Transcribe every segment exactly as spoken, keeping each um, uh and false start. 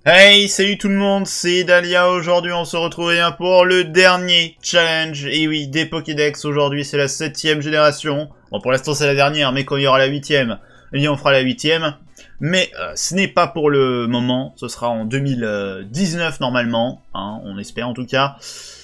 Hey, salut tout le monde, c'est Dahlia. Aujourd'hui on se retrouve rien pour le dernier challenge. Et oui, des Pokédex. Aujourd'hui c'est la septième génération. Bon, pour l'instant c'est la dernière, mais quand il y aura la huitième, eh bien on fera la huitième. Mais euh, ce n'est pas pour le moment, ce sera en deux mille dix-neuf normalement, hein, on espère en tout cas.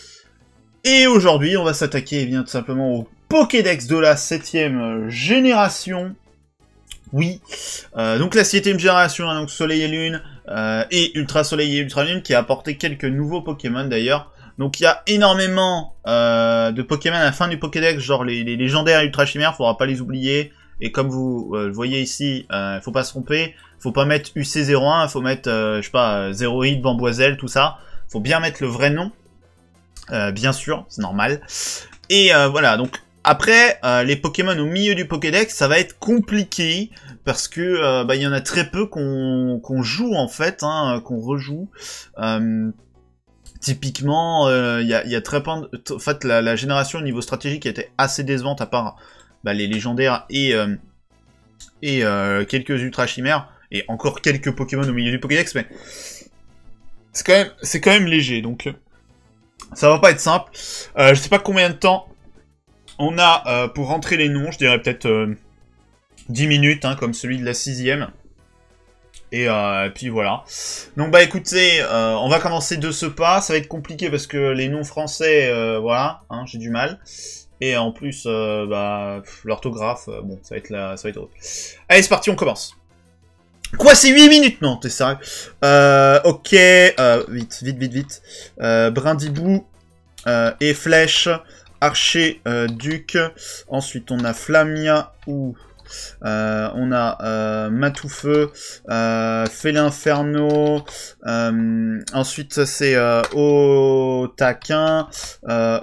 Et aujourd'hui on va s'attaquer eh bien tout simplement au Pokédex de la septième génération. Oui, euh, donc la septième génération, hein, donc Soleil et Lune, euh, et Ultra Soleil et Ultra Lune, qui a apporté quelques nouveaux Pokémon d'ailleurs. Donc il y a énormément euh, de Pokémon à la fin du Pokédex, genre les, les légendaires et Ultra Chimères, faudra pas les oublier. Et comme vous euh, le voyez ici, euh, faut pas se tromper, faut pas mettre U C zéro un, faut mettre, euh, je sais pas, Zéroïde, Bamboiselle, tout ça. Faut bien mettre le vrai nom, euh, bien sûr, c'est normal. Et euh, voilà, donc après, euh, les Pokémon au milieu du Pokédex, ça va être compliqué, parce que euh, bah, y en a très peu qu'on qu'on joue en fait, hein, qu'on rejoue. Euh, typiquement, il euh, y, a, y a très peu... De... En fait, la, la génération au niveau stratégique était assez décevante, à part bah, les légendaires et, euh, et euh, quelques Ultra Chimères, et encore quelques Pokémon au milieu du Pokédex, mais c'est quand même, c'est quand même léger, donc ça va pas être simple. Euh, je sais pas combien de temps on a euh, pour rentrer les noms, je dirais peut-être euh, dix minutes, hein, comme celui de la sixième. Et euh, puis voilà. Donc bah écoutez, euh, on va commencer de ce pas. Ça va être compliqué parce que les noms français, euh, voilà, hein, j'ai du mal. Et en plus, euh, bah, l'orthographe, euh, bon, ça va être la, ça va être drôle. Allez, c'est parti, on commence. Quoi, c'est huit minutes? Non, t'es sérieux? Euh, ok, euh, vite, vite, vite, vite. Euh, Brindibou euh, et Flèche. Archer, euh, Duc. Ensuite, on a Flamia ou euh, on a euh, Matoufeu, euh, Félinferno. Euh, ensuite, c'est euh, Otaquin, euh,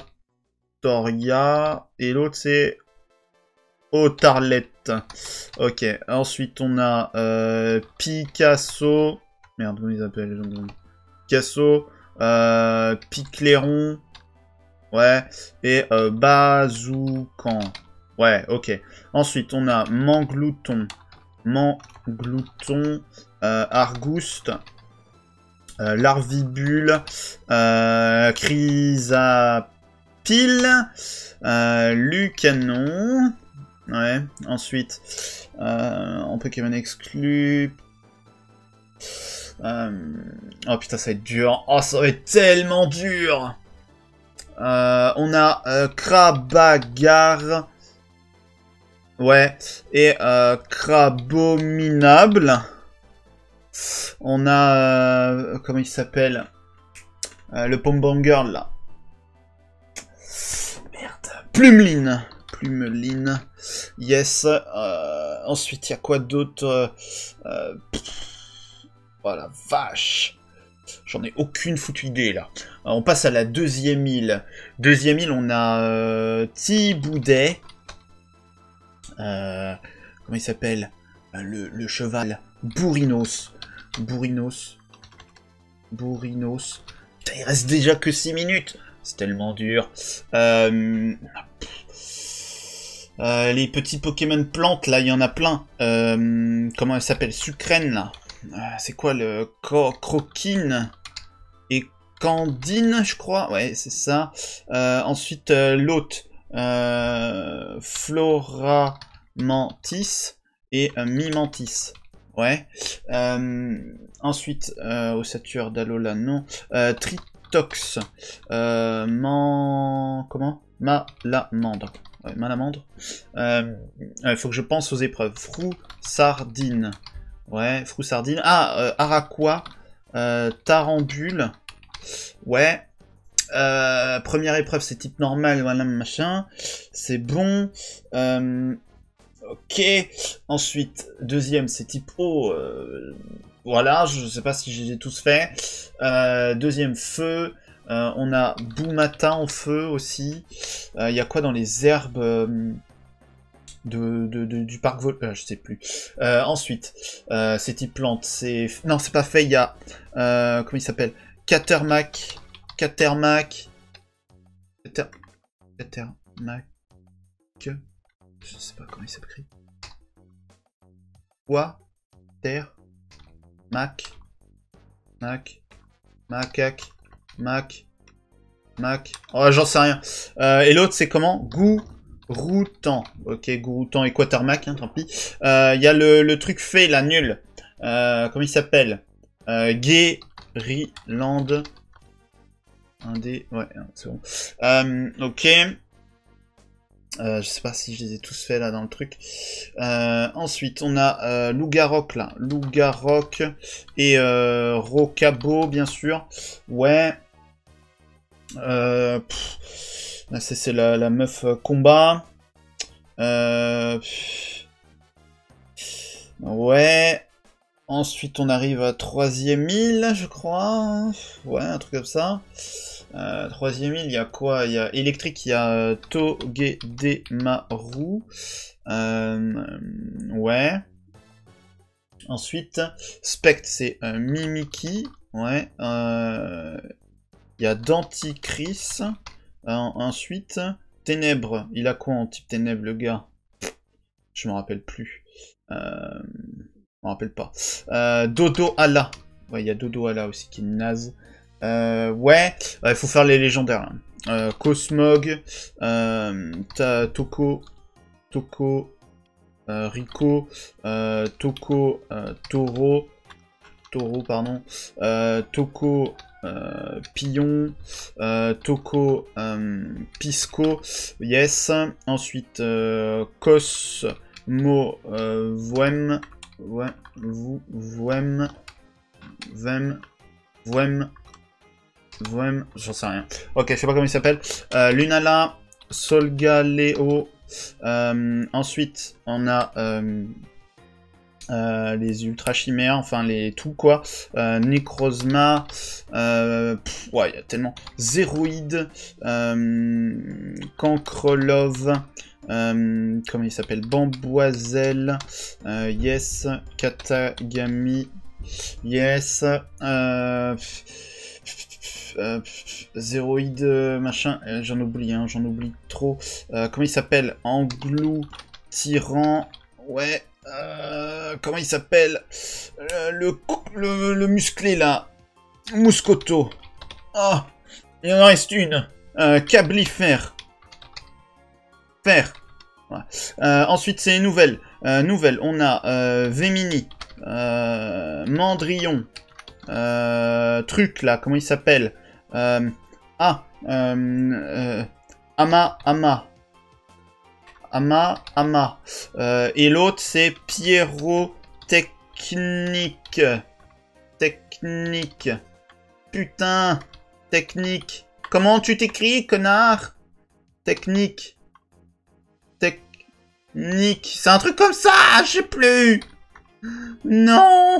Oratoria. Et l'autre, c'est Otarlette. Ok. Ensuite, on a euh, Picasso. Merde, comment ils appellent les gens? Picasso. Euh, Picléron. Ouais, et euh, Bazoukan. Ouais, ok. Ensuite, on a Manglouton. Manglouton. Euh, Argouste. Euh, Larvibule. Euh, Chrysapile. Euh, Lucanon. Ouais, ensuite, euh, en Pokémon exclu. Euh, oh putain, ça va être dur. Oh, ça va être tellement dur. Euh, on a euh, Krabagar. Ouais. Et euh, Crabominable. On a... Euh, comment il s'appelle euh, le Pom Girl, là. Merde. Plumeline. Plumeline. Yes. Euh, ensuite, il y a quoi d'autre euh, Oh la vache. J'en ai aucune foutue idée, là. Alors, on passe à la deuxième île. Deuxième île, on a euh, Thiboudet. Euh, comment il s'appelle euh, le, le cheval. Bourrinos. Bourrinos. Bourrinos. Putain, il reste déjà que six minutes. C'est tellement dur. Euh, euh, les petits Pokémon plantes, là, il y en a plein. Euh, comment elle s'appelle? Sucrène, là. Euh, c'est quoi le Cro Croquine et Candine, je crois. Ouais, c'est ça. Euh, ensuite, euh, l'autre. Euh, Floramantis et euh, Mimantis. Ouais. Euh, ensuite, euh, Ossature d'Alola, non. Euh, Tritox. Euh, man... Comment Malamandre. Ouais, Malamandre. Euh, il faut que je pense aux épreuves. Frou, Sardine. Ouais, Froussardine. Ah, euh, Araquois. Euh, Tarambule. Ouais. Euh, première épreuve, c'est type normal, voilà, machin. C'est bon. Euh, ok. Ensuite, deuxième, c'est type eau. Euh, voilà, je sais pas si je les ai tous faits. Euh, deuxième, feu. Euh, on a Boumata en feu aussi. Il euh, y a quoi dans les herbes euh, De, de, de, du parc vol... Euh, je sais plus. Euh, ensuite, euh, c'est type plante, c'est... Non, c'est pas fait, il y a... Euh, comment il s'appelle? Catermac. Catermac. Cater... Catermac. Je sais pas comment il s'écrit. Quoi? Ter... Mac. Mac. Macaque. Mac. Mac. Oh, j'en sais rien. Euh, et l'autre, c'est comment? Gouroutan. Ok, Gouroutan et Quatermac, hein, tant pis. Il euh, y a le, le truc fait, là, nul. Euh, comment il s'appelle? euh, Guériland. Un dé. Ouais, c'est bon. Euh, ok. Euh, je sais pas si je les ai tous faits là dans le truc. Euh, ensuite, on a euh, Lougaroc là. Lougaroc et euh, Rocabo, bien sûr. Ouais. Euh, pff, là, c'est la, la meuf euh, combat. Euh, ouais. Ensuite, on arrive à troisième île, je crois. Ouais, un truc comme ça. Euh, troisième île, il y a quoi? Il y a électrique, il y a euh, Togedemaru. Euh, ouais. Ensuite, Spect, c'est euh, Mimiki. Ouais. Euh, il y a Denticris. Euh, ensuite, Ténèbres. Il a quoi en type ténèbres, le gars? Je me rappelle plus. Euh, je me rappelle pas. Euh, Dodo Ala. Ouais, il y a Dodo Ala aussi qui est naze. Euh, ouais, il euh, faut faire les légendaires. Hein. Euh, Cosmog, euh, Toko, Toko, euh, Rico, euh, Toko, euh, Toro, Toro, pardon, euh, Toko, euh, Pillon, euh, Toko, euh, Pisco, yes. Ensuite, euh, Cosmo, euh, Voem, ouais, Voem, Vem, Voem. Voem, j'en sais rien. Ok, je sais pas comment il s'appelle. Euh, Lunala, Solgaleo. Euh, ensuite, on a euh, euh, les Ultra Chimères, enfin les tout quoi. Euh, Necrozma. Euh, pff, ouais, il y a tellement. Zéroïde. Euh, Cancrelove. Euh, comment il s'appelle? Bamboiselle. Euh, yes. Katagami. Yes. Euh, Euh, Zéroïde, machin, euh, j'en oublie, hein, j'en oublie trop. Euh, comment il s'appelle? Anglou, Tyran, ouais. Euh, comment il s'appelle? euh, le, le, le musclé là, Mouscoto. Oh, il en reste une. Euh, Cablifère. Fer. Ouais. Euh, ensuite, c'est une nouvelle. Euh, nouvelle, on a euh, Vémini, euh, Mandrillon. Euh, truc là, comment il s'appelle? euh, Ah, euh, euh, Ama, Ama, Ama, Ama. Euh, et l'autre c'est Pierrot Technique, Technique. Putain, Technique. Comment tu t'écris, connard? Technique, Technique. C'est un truc comme ça, je sais plus. Non.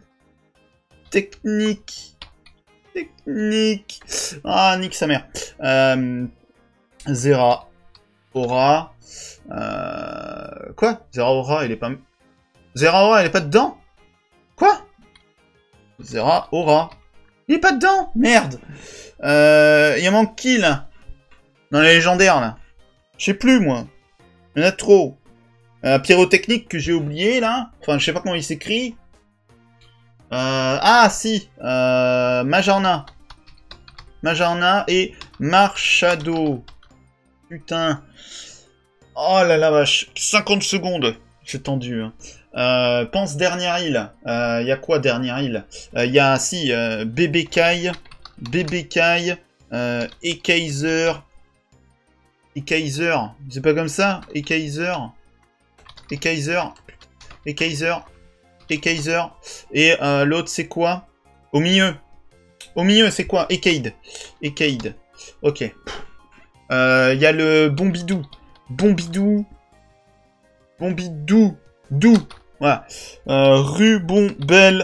Technique. Technique. Ah, nique sa mère. Euh, Zera. Aura. Euh, quoi? Zera Aura, il est pas... Zera Aura, il est pas dedans? Quoi? Zera Aura. Il est pas dedans? Merde. Euh, il en manque qui, là? Dans les légendaires, là? Je sais plus, moi. Il y en a trop. Euh, Pyrotechnique que j'ai oublié, là. Enfin, je sais pas comment il s'écrit. Euh, ah si, euh, Majarna. Majarna et Marchado. Putain. Oh là la vache. cinquante secondes. C'est tendu. Hein. Euh, pense dernière île. Il euh, y a quoi dernière île? Il euh, y a si euh, Bébé Kai, Bébé Kai, euh, Ekaiser. Ekaiser. C'est pas comme ça? Ekaiser. Ekaiser. Ekaiser. Et Kaiser. Et euh, l'autre, c'est quoi? Au milieu. Au milieu, c'est quoi? Ekaid. Ekaid. Ok. Il euh, y a le Bombidou. Bombidou. Bombidou. Dou. Voilà. Euh, Rubombelle.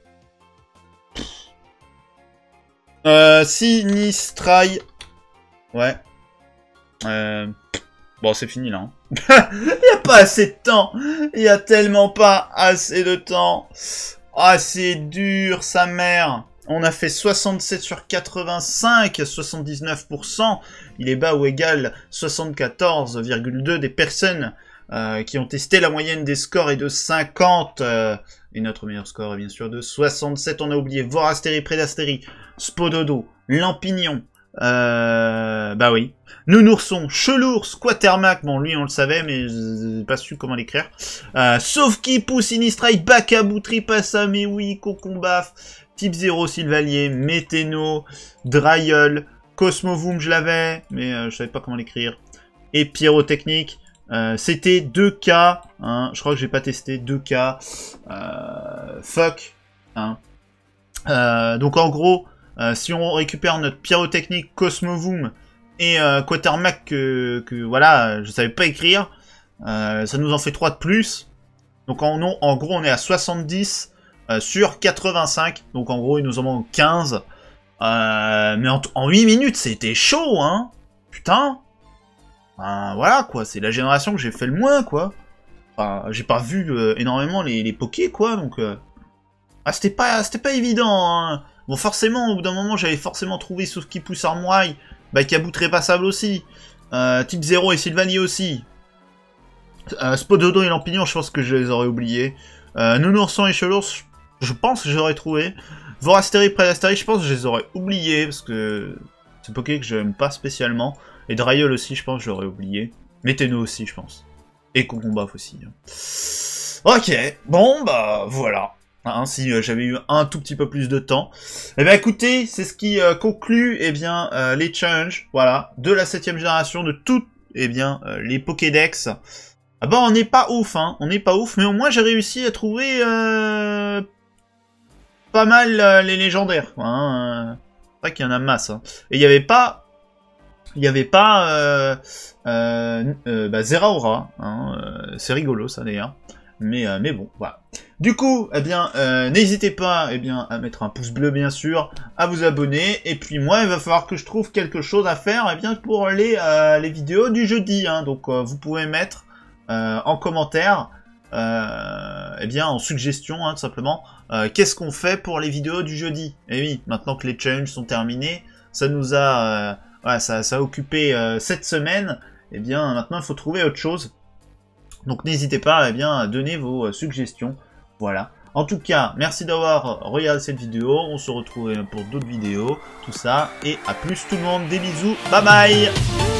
Euh, Sinistrai. Ouais. Euh... Bon, c'est fini, là. Hein. Il n'y a pas assez de temps. Il n'y a tellement pas assez de temps. Ah, c'est dur, sa mère. On a fait soixante-sept sur quatre-vingt-cinq, soixante-dix-neuf pour cent. Il est bas ou égal soixante-quatorze virgule deux des personnes euh, qui ont testé. La moyenne des scores est de cinquante. Euh, et notre meilleur score est bien sûr de soixante-sept. On a oublié Vorasteri, Prédasteri, Spododo, Lampignon. Euh, bah oui. Nounourson, Chelours, Quatermac, bon lui on le savait mais j'ai pas su comment l'écrire. Euh, Sauvkipou, Sinistrail, Bakabou, Tripassa, mais oui, Cocombaf, Type zéro, Sylvalier, Météno, Dryol, Cosmovoom je l'avais, mais euh, je savais pas comment l'écrire. Et Pyrotechnique, euh, c'était deux K, hein, je crois que j'ai pas testé, deux K, euh, fuck, hein. Euh, donc en gros, Euh, si on récupère notre Pyrotechnique, Cosmovoom et euh, Quatermac que, que voilà, je savais pas écrire, euh, ça nous en fait trois de plus. Donc en, non, en gros on est à soixante-dix euh, sur quatre-vingt-cinq. Donc en gros il nous en manque quinze. Euh, mais en, en huit minutes c'était chaud hein. Putain. Enfin, voilà quoi, c'est la génération que j'ai fait le moins quoi. Enfin, j'ai pas vu euh, énormément les, les pokés quoi, donc... Euh... Ah c'était pas, c'était pas évident hein. Bon, forcément, au bout d'un moment, j'avais forcément trouvé Sauvkipou Armoirail, Bakabou Trépassable aussi, euh, Type zéro et Sylvanie aussi. Euh, Spododo et Lampignon, je pense que je les aurais oubliés. Euh, Nounourson et Chelours, je pense que j'aurais trouvé. Vorasteri, Prédasteri, je pense que je les aurais oubliés, parce que c'est Poké que j'aime pas spécialement. Et Dryol aussi, je pense que j'aurais oublié. Météno aussi, je pense. Et Cocombaf aussi. Ok, bon, bah, voilà. Hein, si euh, j'avais eu un tout petit peu plus de temps. Eh bien écoutez, c'est ce qui euh, conclut eh bien, euh, les challenges voilà, de la septième génération, de toutes eh bien, euh, les Pokédex. Ah bah on n'est pas ouf, hein, on n'est pas ouf, mais au moins j'ai réussi à trouver euh, pas mal euh, les légendaires. Hein, euh, c'est vrai qu'il y en a masse. Hein. Et il n'y avait pas... Il n'y avait pas euh, euh, euh, bah, Zeraora, hein, euh, c'est rigolo ça d'ailleurs. Mais, euh, mais bon, voilà. Du coup, eh bien, euh, n'hésitez pas eh bien, à mettre un pouce bleu, bien sûr, à vous abonner. Et puis moi, il va falloir que je trouve quelque chose à faire eh bien, pour les, euh, les vidéos du jeudi. Hein. Donc, euh, vous pouvez mettre euh, en commentaire, euh, eh bien, en suggestion, hein, tout simplement, euh, qu'est-ce qu'on fait pour les vidéos du jeudi. Et oui, maintenant que les challenges sont terminés, ça nous a, euh, voilà, ça, ça a occupé euh, cette semaine. Eh bien, maintenant, il faut trouver autre chose. Donc n'hésitez pas eh bien, à donner vos euh, suggestions. Voilà. En tout cas, merci d'avoir regardé cette vidéo. On se retrouve pour d'autres vidéos. Tout ça. Et à plus tout le monde. Des bisous. Bye bye.